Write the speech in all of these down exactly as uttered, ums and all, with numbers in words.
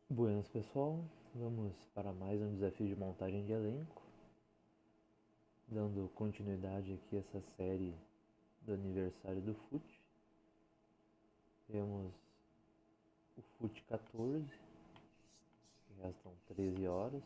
Buenas pessoal, vamos para mais um desafio de montagem de elenco, dando continuidade aqui a essa série do aniversário do F U T. Temos o F U T quatorze, que restam treze horas,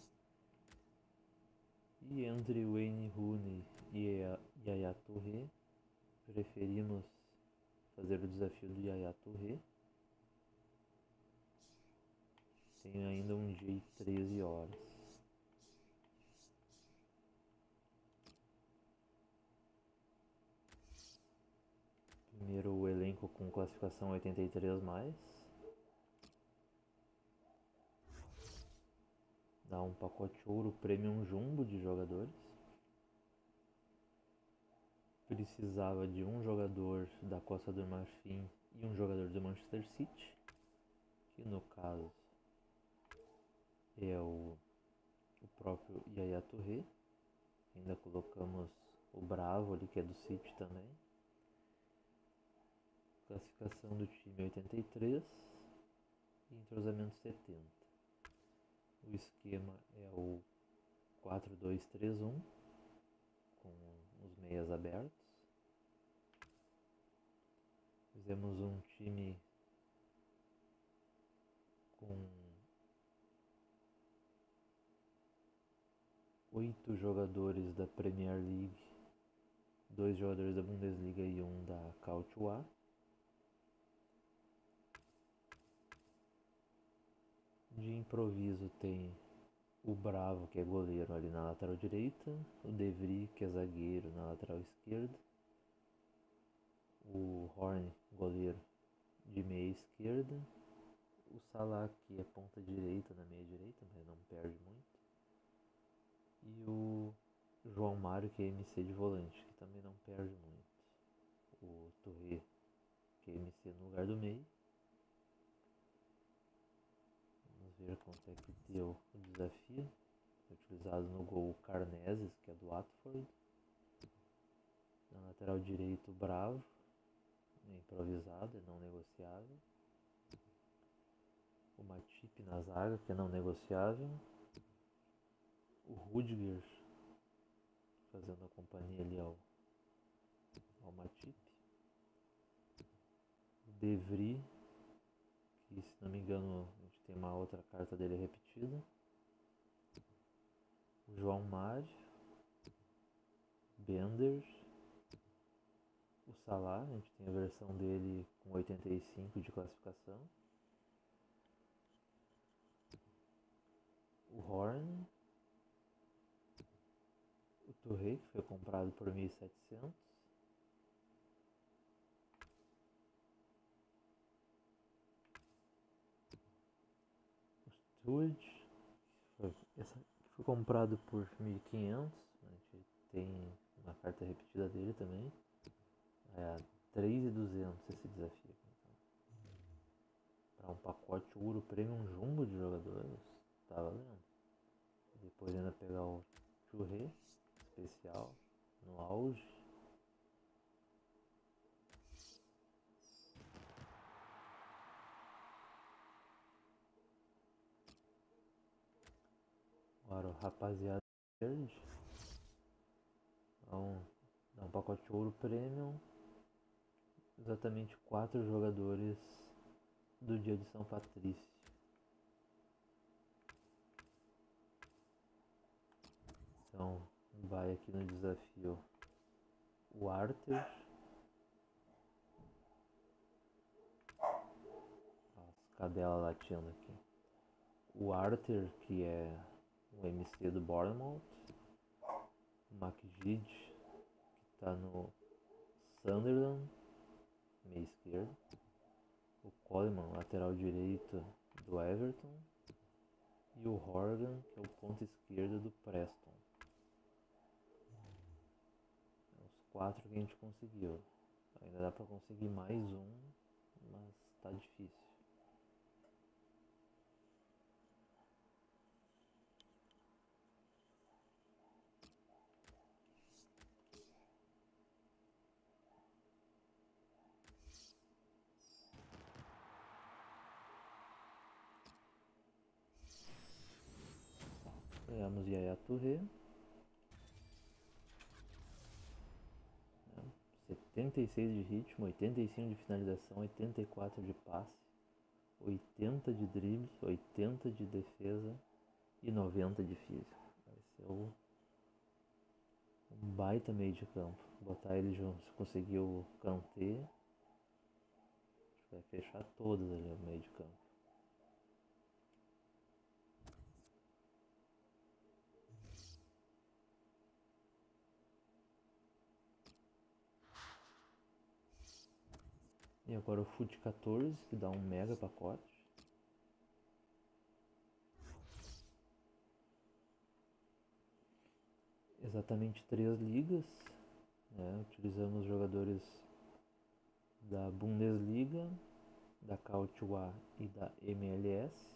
e entre Wayne Rooney e Yaya Touré, preferimos fazer o desafio do Yaya Touré. Tem ainda um dia e treze horas. Primeiro o elenco com classificação oitenta e três mais. Dá um pacote ouro premium jumbo de jogadores. Precisava de um jogador da Costa do Marfim e um jogador do Manchester City, que no caso é o, o próprio Yaya Touré. Ainda colocamos o Bravo ali, que é do City também. Classificação do time oitenta e três e entrosamento setenta. O esquema é o quatro dois três um, com os meias abertos. Fizemos um time com oito jogadores da Premier League, dois jogadores da Bundesliga e um da K dois A. De improviso tem o Bravo, que é goleiro, ali na lateral direita, o De Vries, que é zagueiro, na lateral esquerda, o Horn, goleiro, de meia esquerda, o Salah, que é ponta direita na meia direita, mas não perde muito, e o João Mário, que é M C de volante, que também não perde muito, o Touré, que é M C no lugar do meio. Vamos ver quanto é que deu o desafio. Utilizado no gol Carneses, que é do Watford. Na lateral direito, Bravo, é improvisado, é não negociável. O Matip na zaga, que é não negociável. O Rudiger fazendo a companhia ali ao, ao Matip. O De Vries, que se não me engano a gente tem uma outra carta dele repetida. O João Mário. Bender. O Salah, a gente tem a versão dele com oitenta e cinco de classificação. O Horn. O Touré, que foi comprado por mil e setecentos. O Sturridge, foi, essa, que foi comprado por mil e quinhentos. A gente tem uma carta repetida dele também. É três mil e duzentos esse desafio. Então, para um pacote ouro premium jumbo de jogadores, tá valendo. Depois ainda pegar o Touré especial no auge. Agora o rapaziada verde. Então, dá um pacote ouro premium. Exatamente quatro jogadores do dia de São Patrício. Então vai aqui no desafio o Arthur. As cadelas latindo aqui. O Arthur, que é o M C do Bournemouth. O Makjid, que está no Sunderland, meia esquerda. O Coleman, lateral direito do Everton. E o Horgan, que é o ponto esquerdo do Preston. Os quatro que a gente conseguiu. Ainda dá pra conseguir mais um, mas tá difícil. Ganhamos Yaya Touré. setenta e seis de ritmo, oitenta e cinco de finalização, oitenta e quatro de passe, oitenta de drible, oitenta de defesa e noventa de físico. Vai ser o, um baita meio de campo. Botar ele junto, se conseguir o Kanté, vai fechar todas ali no meio de campo. E agora o Foot quatorze, que dá um mega pacote. Exatamente três ligas, né? Utilizamos jogadores da Bundesliga, da K oito A e da M L S.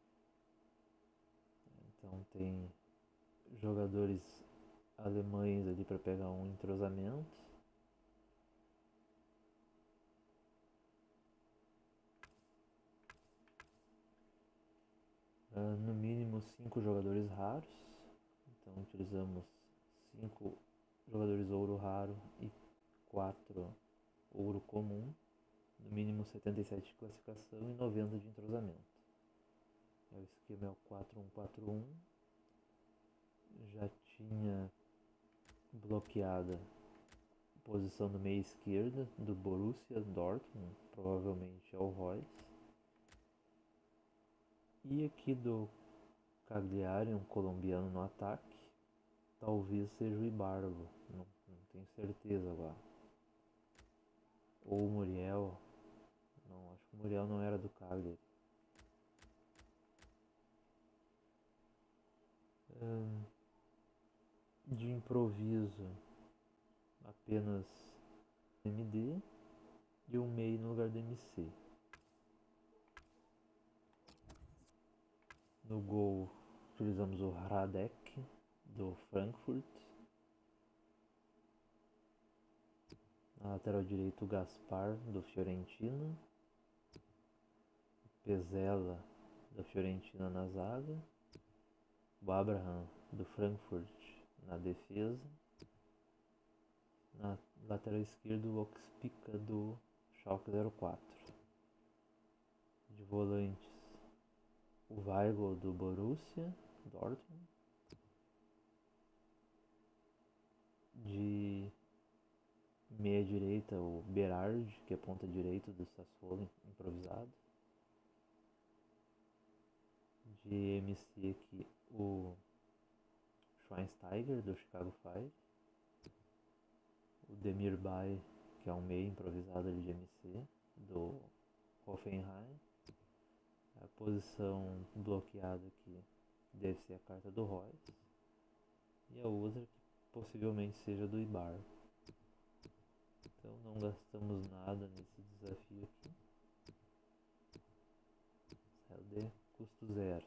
Então tem jogadores alemães ali para pegar um entrosamento. Uh, no mínimo cinco jogadores raros, então utilizamos cinco jogadores ouro raro e quatro ouro comum, no mínimo setenta e sete de classificação e noventa de entrosamento. O esquema é o quatro um quatro um, já tinha bloqueada a posição do meia esquerda do Borussia Dortmund, provavelmente é o Royce. E aqui do Cagliari, um colombiano no ataque, talvez seja o Ibarbo, não, não tenho certeza agora. Ou o Muriel, não, acho que o Muriel não era do Cagliari. Hum, de improviso, apenas M D e um meio no lugar do M C. No gol utilizamos o Hradek do Frankfurt. Na lateral direito o Gaspar do Fiorentina. Pezzella da Fiorentina na zaga. O Abraham do Frankfurt na defesa. Na lateral esquerda o Oxpica do Schalke zero quatro. De volantes o Weigl do Borussia Dortmund. De meia direita o Berardi, que é ponta direita do Sassuolo, improvisado. De M C aqui o Schweinsteiger do Chicago Fire. O Demirbay, que é um meia improvisado ali de M C do Hoffenheim. A posição bloqueada aqui deve ser a carta do Royce. E a outra que possivelmente seja do Ibar. Então não gastamos nada nesse desafio aqui. Saiu de custo zero.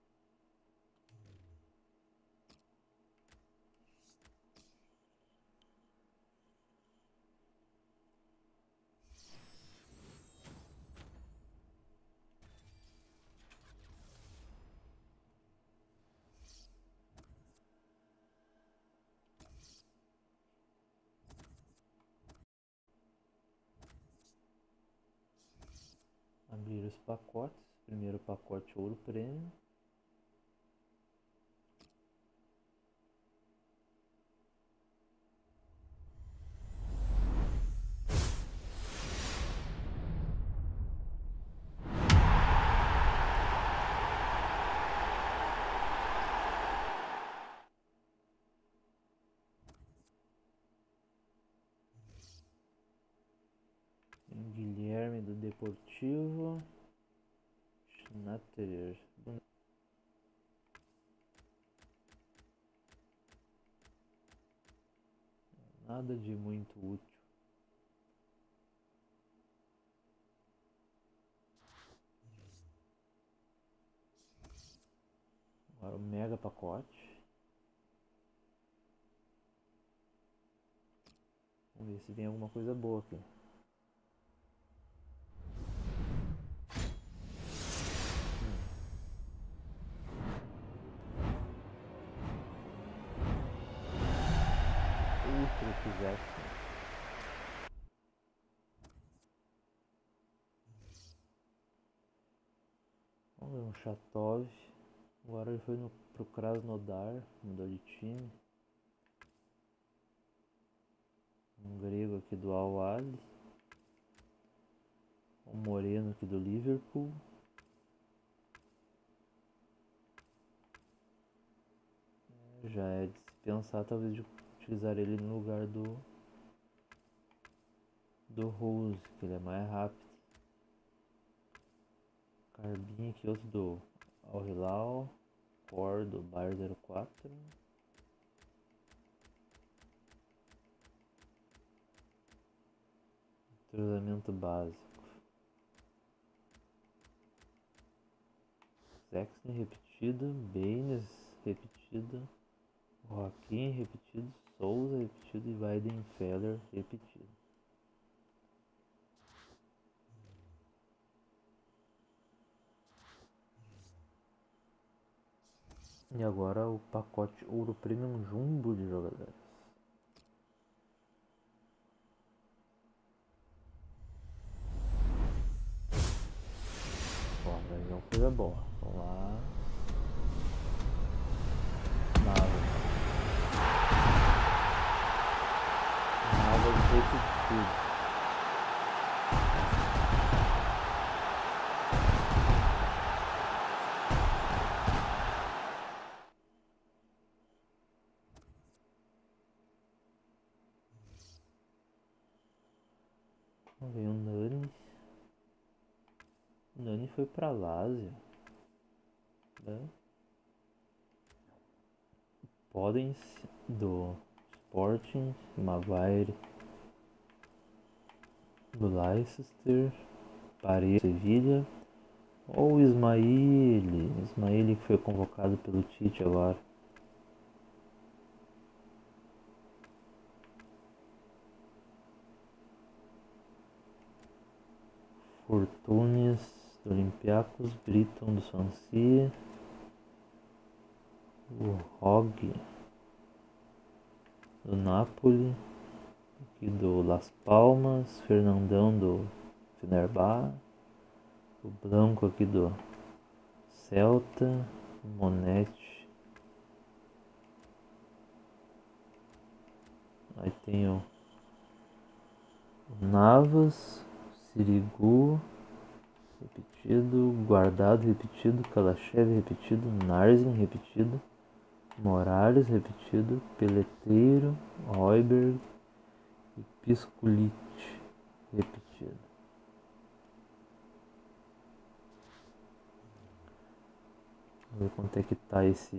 Abrir os pacotes. Primeiro pacote ouro prêmio. Guilherme do Deportivo. Schnatterer. Nada de muito útil. Agora o mega pacote. Vamos ver se vem alguma coisa boa aqui. Jackson. Vamos ver um Chatov. Agora ele foi no, pro Krasnodar, mudou de time. Um grego aqui do Al-Ahly. Um moreno aqui do Liverpool. Já é de se pensar talvez de utilizar ele no lugar do do Rose, que ele é mais rápido. Carbinha aqui, outro do Al Hilal. Cor do Bayer zero quatro. Entrosamento básico. Zexne repetida, Baines repetida, Joaquim repetido, Souza repetido e Weidenfeller repetido. E agora o pacote Ouro Premium Jumbo de jogadores. Bom, vai vir uma coisa boa. Vamos lá. Navas. Navas repetido. Vem o Nani. O Nani foi pra Lazio. Né? Podem do Sporting, Maguire do Leicester, Paredes Sevilha, ou Ismaili, Ismaili que foi convocado pelo Tite agora. Fortunes do Olympiacos, Briton do Swansea, o Hogg do Napoli, aqui do Las Palmas, Fernandão do Fenerbahçe, o Blanco aqui do Celta, Monetti. Aí tem o Navas, Sirigu repetido, Guardado repetido, Kalachev repetido, Narzin repetido, Morales repetido, Peleteiro, Hojbjerg e Pisculit repetido. Vamos ver quanto é que tá esse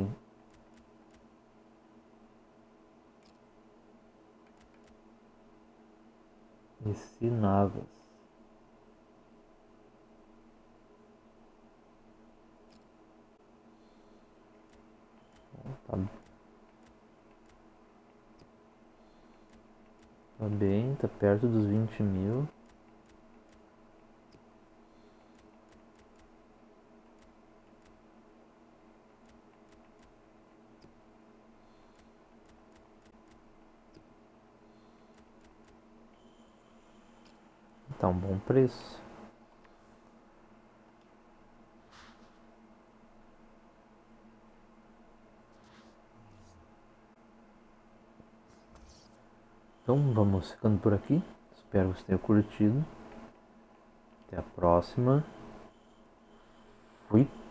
esse Navas. Tá, tá bem, tá perto dos vinte mil. Tá um bom preço. Então vamos ficando por aqui. Espero que vocês tenham curtido. Até a próxima. Fui.